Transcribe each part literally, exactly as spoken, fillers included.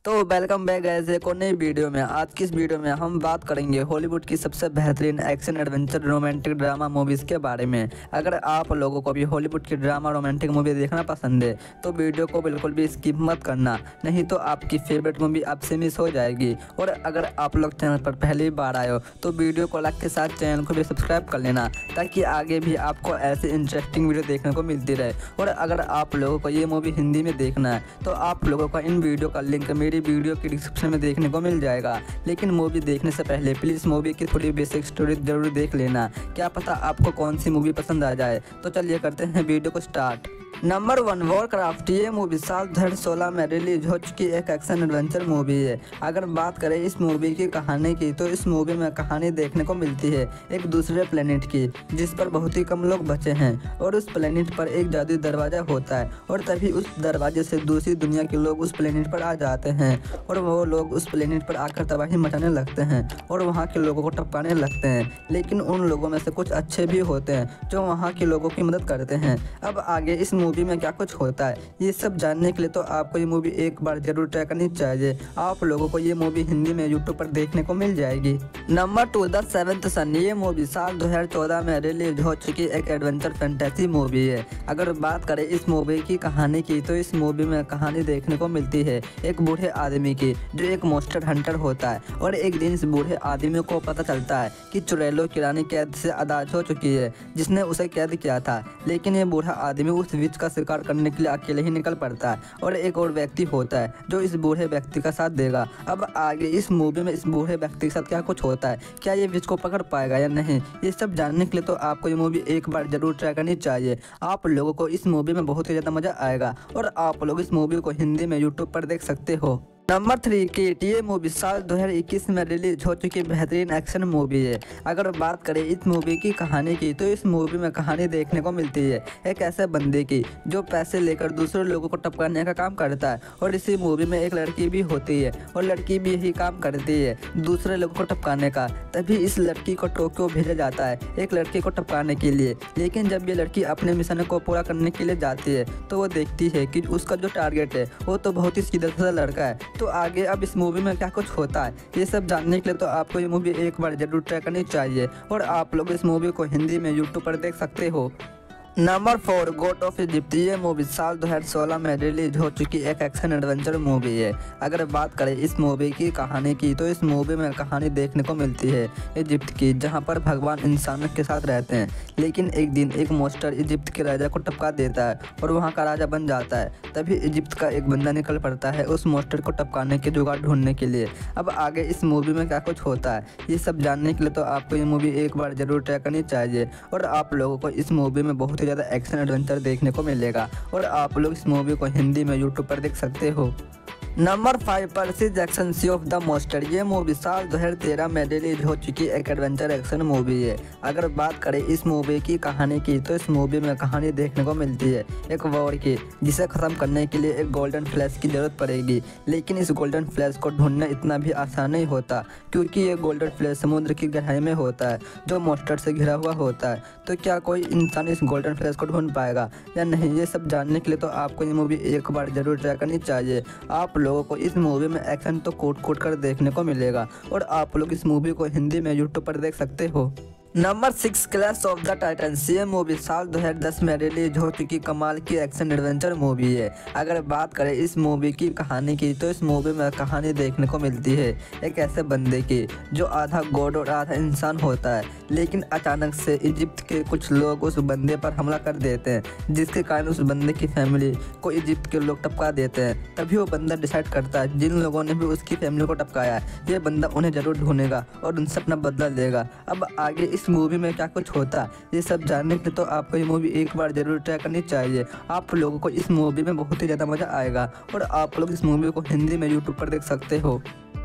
तो welcome back guys एक और नई वीडियो में। आज की इस वीडियो में हम बात करेंगे हॉलीवुड की सबसे बेहतरीन action adventure romantic drama movies के बारे में। अगर आप लोगों को भी हॉलीवुड की ड्रामा रोमांटिक मूवी देखना पसंद है तो वीडियो को बिल्कुल भी स्किप मत करना, नहीं तो आपकी फेवरेट मूवी आपसे मिस हो जाएगी। और अगर आप लोग चैनल पर पहली बार आए हो तो वीडियो को लाइक के साथ चैनल को भी सब्सक्राइब कर लेना, ताकि आगे भी आपको ऐसी इंटरेस्टिंग वीडियो देखने को मिलती रहे। और अगर आप लोगों को ये मूवी हिंदी में देखना है तो आप लोगों को इन वीडियो का लिंक मेरी वीडियो की डिस्क्रिप्शन में देखने को मिल जाएगा। लेकिन मूवी देखने से पहले प्लीज़ मूवी की थोड़ी बेसिक स्टोरी जरूर देख लेना, क्या पता आपको कौन सी मूवी पसंद आ जाए। तो चलिए करते हैं वीडियो को स्टार्ट। Number one, Warcraft. ये मूवी साल दो हज़ार सोलह में रिलीज हो चुकी एक एक्शन एडवेंचर मूवी है। अगर बात करें इस मूवी की कहानी की तो इस मूवी में कहानी देखने को मिलती है एक दूसरे प्लेनेट की, जिस पर बहुत ही कम लोग बचे हैं। और उस प्लेनेट पर एक जादुई दरवाज़ा होता है और तभी उस दरवाजे से दूसरी दुनिया के लोग उस प्लेनेट पर आ जाते हैं और वो लोग उस प्लेनेट पर आकर तबाही मचाने लगते हैं और वहाँ के लोगों को टपकाने लगते हैं। लेकिन उन लोगों में से कुछ अच्छे भी होते हैं जो वहाँ के लोगों की मदद करते हैं। अब आगे इस मूवी में क्या कुछ होता है ये सब जानने के लिए तो आपको ये मूवी एक बार जरूर ट्राई करनी चाहिए। आप लोगों को ये मूवी हिंदी में यूट्यूब पर देखने को मिल जाएगी। Number two, the Seventh Son. ये मूवी साल दो हज़ार चौदह में रिलीज हो चुकी एक एडवेंचर फैंटेसी मूवी है। अगर बात करें इस मूवी की कहानी की तो इस मूवी में कहानी देखने को मिलती है एक बूढ़े आदमी की जो एक मॉन्स्टर हंटर होता है। और एक दिन इस बूढ़े आदमी को पता चलता है कि चुड़ैलों की रानी कैद से आज़ाद हो चुकी है जिसने उसे कैद किया था। लेकिन ये बूढ़ा आदमी उस विच का शिकार करने के लिए अकेले ही निकल पड़ता है और एक और व्यक्ति होता है जो इस बूढ़े व्यक्ति का साथ देगा। अब आगे इस मूवी में इस बूढ़े व्यक्ति के साथ क्या कुछ होता है, क्या ये विच को पकड़ पाएगा या नहीं, ये सब जानने के लिए तो आपको ये मूवी एक बार जरूर ट्राई करनी चाहिए। आप लोगों को इस मूवी में बहुत ही ज़्यादा मज़ा आएगा और आप लोग इस मूवी को हिंदी में यूट्यूब पर देख सकते हो। Number three, Kite. ये मूवी साल दो हज़ार इक्कीस में रिलीज हो चुकी बेहतरीन एक्शन मूवी है। अगर बात करें इस मूवी की कहानी की तो इस मूवी में कहानी देखने को मिलती है एक ऐसे बंदे की जो पैसे लेकर दूसरे लोगों को टपकाने का काम करता है। और इसी मूवी में एक लड़की भी होती है और लड़की भी यही काम करती है दूसरे लोगों को टपकाने का। तभी इस लड़की को टोक्यो भेजा जाता है एक लड़के को टपकाने के लिए। लेकिन जब ये लड़की अपने मिशन को पूरा करने के लिए जाती है तो वो देखती है कि उसका जो टारगेट है वो तो बहुत ही सीधा साधा लड़का है। तो आगे अब इस मूवी में क्या कुछ होता है ये सब जानने के लिए तो आपको ये मूवी एक बार जरूर ट्राई करनी चाहिए और आप लोग इस मूवी को हिंदी में यूट्यूब पर देख सकते हो। Number four, God of Egypt. ये मूवी साल दो हज़ार सोलह में रिलीज हो चुकी एक एक्शन एडवेंचर मूवी है। अगर बात करें इस मूवी की कहानी की तो इस मूवी में कहानी देखने को मिलती है इजिप्ट की, जहां पर भगवान इंसानों के साथ रहते हैं। लेकिन एक दिन एक मॉन्स्टर इजिप्ट के राजा को टपका देता है और वहां का राजा बन जाता है। तभी इजिप्ट का एक बंदा निकल पड़ता है उस मॉन्स्टर को टपकाने के जुगाड़ ढूंढने के लिए। अब आगे इस मूवी में क्या कुछ होता है ये सब जानने के लिए तो आपको ये मूवी एक बार जरूर ट्राई करनी चाहिए और आप लोगों को इस मूवी में बहुत ज़्यादा एक्शन एडवेंचर देखने को मिलेगा और आप लोग इस मूवी को हिंदी में यूट्यूब पर देख सकते हो। Number five, Percy Jackson Sea of the Monster. ये मूवी साल दो हज़ार तेरह में रिलीज हो चुकी एक एडवेंचर एक्शन मूवी है। अगर बात करें इस मूवी की कहानी की तो इस मूवी में कहानी देखने को मिलती है एक वॉर की, जिसे ख़त्म करने के लिए एक गोल्डन फ्लैश की ज़रूरत पड़ेगी। लेकिन इस गोल्डन फ्लैश को ढूंढना इतना भी आसान नहीं होता, क्योंकि ये गोल्डन फ्लैश समुद्र की गहराई में होता है जो मॉन्स्टर से घिरा हुआ होता है। तो क्या कोई इंसान इस गोल्डन फ्लैश को ढूंढ पाएगा या नहीं, ये सब जानने के लिए तो आपको ये मूवी एक बार जरूर ट्राई करनी चाहिए। आप लोगों को इस मूवी में एक्शन तो कोट कोट कर देखने को मिलेगा और आप लोग इस मूवी को हिंदी में यूट्यूब पर देख सकते हो। Number six, Clash of the Titans. ये मूवी साल दो हज़ार दस में रिलीज हो चुकी कमाल की एक्शन एडवेंचर मूवी है। अगर बात करें इस मूवी की कहानी की तो इस मूवी में कहानी देखने को मिलती है एक ऐसे बंदे की जो आधा गॉड और आधा इंसान होता है। लेकिन अचानक से इजिप्ट के कुछ लोग उस बंदे पर हमला कर देते हैं, जिसके कारण उस बंदे की फैमिली को इजिप्ट के लोग टपका देते हैं। तभी वो बंदा डिसाइड करता है जिन लोगों ने भी उसकी फैमिली को टपकाया ये बंदा उन्हें जरूर ढूंढेगा और उनसे अपना बदला लेगा। अब आगे इस मूवी में क्या कुछ होता है ये सब जानने के लिए तो आपको ये मूवी एक बार जरूर ट्राई करनी चाहिए। आप लोगों को इस मूवी में बहुत ही ज़्यादा मज़ा आएगा और आप लोग इस मूवी को हिंदी में यूट्यूब पर देख सकते हो।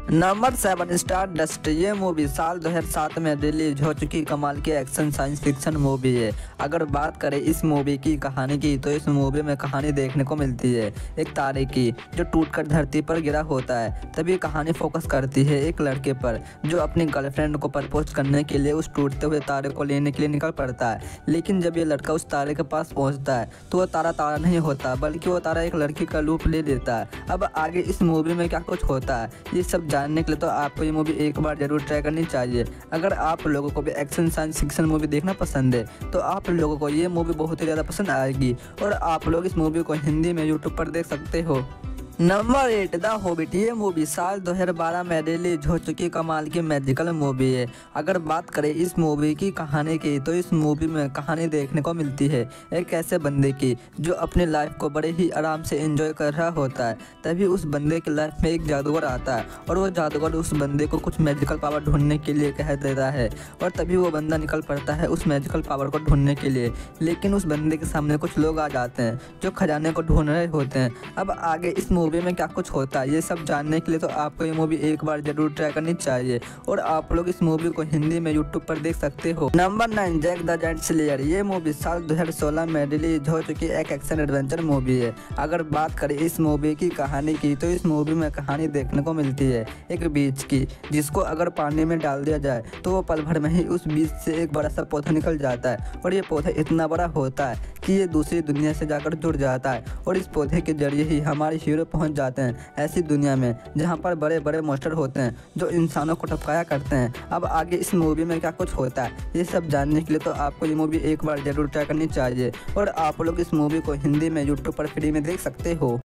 Number seven Stardust. ये मूवी साल दो हज़ार सात में रिलीज हो चुकी कमाल की एक्शन साइंस फिक्शन मूवी है। अगर बात करें इस मूवी की कहानी की तो इस मूवी में कहानी देखने को मिलती है एक तारे की जो टूटकर धरती पर गिरा होता है। तभी कहानी फोकस करती है एक लड़के पर जो अपनी गर्लफ्रेंड को प्रपोज करने के लिए उस टूटते हुए तारे को लेने के लिए निकल पड़ता है। लेकिन जब ये लड़का उस तारे के पास पहुंचता है तो वो तारा तारा नहीं होता बल्कि वो तारा एक लड़की का रूप ले लेता है। अब आगे इस मूवी में क्या कुछ होता है ये सब जानने के लिए तो आपको ये मूवी एक बार जरूर ट्राई करनी चाहिए। अगर आप लोगों को भी एक्शन साइंस फिक्शन मूवी देखना पसंद है तो आप लोगों को ये मूवी बहुत ही ज़्यादा पसंद आएगी और आप लोग इस मूवी को हिंदी में यूट्यूब पर देख सकते हो। Number eight the Hobbit. ये मूवी साल दो हज़ार बारह में रिलीज हो चुकी कमाल की मैजिकल मूवी है। अगर बात करें इस मूवी की कहानी की तो इस मूवी में कहानी देखने को मिलती है एक ऐसे बंदे की जो अपनी लाइफ को बड़े ही आराम से एंजॉय कर रहा होता है। तभी उस बंदे की लाइफ में एक जादूगर आता है और वो जादूगर उस बंदे को कुछ मैजिकल पावर ढूंढने के लिए कह देता है और तभी वो बंदा निकल पड़ता है उस मैजिकल पावर को ढूंढने के लिए। लेकिन उस बंदे के सामने कुछ लोग आ जाते हैं जो खजाने को ढूंढ रहे होते हैं। अब आगे इस मूवी में क्या कुछ होता है ये सब जानने के लिए तो आपको ये मूवी एक बार जरूर ट्राई करनी चाहिए और आप लोग इस मूवी को हिंदी में यूट्यूब पर देख सकते हो। Number nine Jack the Giant Slayer. ये मूवी साल दो हज़ार सोलह में रिलीज हो चुकी एक एक्शन एडवेंचर मूवी है। अगर बात करें इस मूवी की कहानी की तो इस मूवी में कहानी देखने को मिलती है एक बीज की जिसको अगर पानी में डाल दिया जाए तो वो पल भर में ही उस बीज से एक बड़ा सा पौधा निकल जाता है और ये पौधा इतना बड़ा होता है कि ये दूसरी दुनिया से जाकर जुड़ जाता है और इस पौधे के जरिए ही हमारे हीरो पहुंच जाते हैं ऐसी दुनिया में जहां पर बड़े बड़े मॉन्स्टर होते हैं जो इंसानों को टपकाया करते हैं। अब आगे इस मूवी में क्या कुछ होता है ये सब जानने के लिए तो आपको ये मूवी एक बार जरूर ट्राई करनी चाहिए और आप लोग इस मूवी को हिंदी में यूट्यूब पर फ्री में देख सकते हो।